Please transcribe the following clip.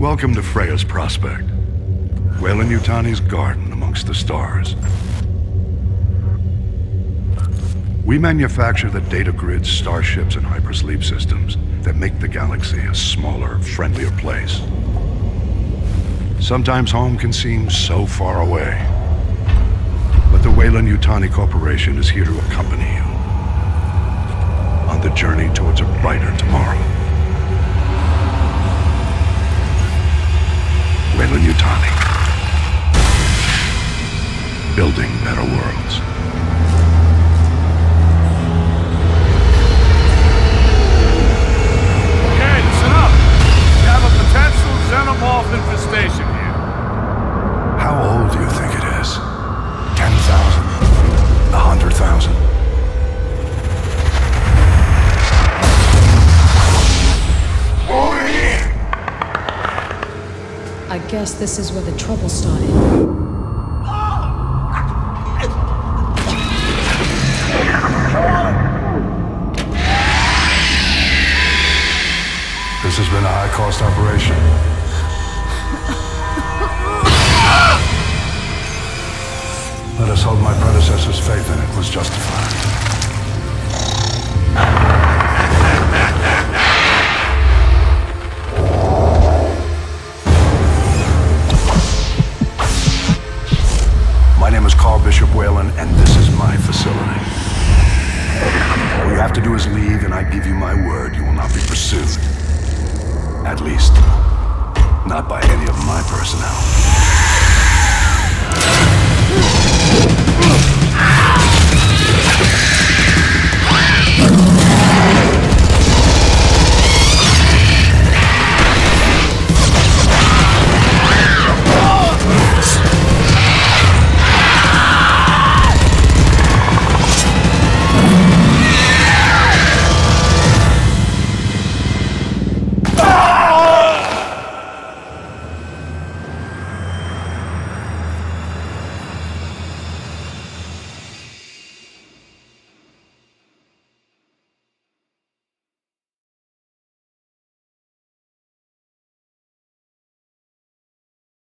Welcome to Freya's Prospect. Weyland-Yutani's garden amongst the stars. We manufacture the data grids, starships, and hypersleep systems that make the galaxy a smaller, friendlier place. Sometimes home can seem so far away. But the Weyland-Yutani Corporation is here to accompany you on the journey towards a brighter tomorrow. Weyland-Yutani. Building better worlds. Okay, listen up. We have a potential xenomorph infestation here. How old do you think it is? 10,000? 100,000? Over here! I guess this is where the trouble started. This has been a high-cost operation. Let us hope my predecessor's faith in it was justified. My name is Carl Bishop Weyland, and this is my facility. All you have to do is leave, and I give you my word you will not be pursued. At least, not by any of my personnel.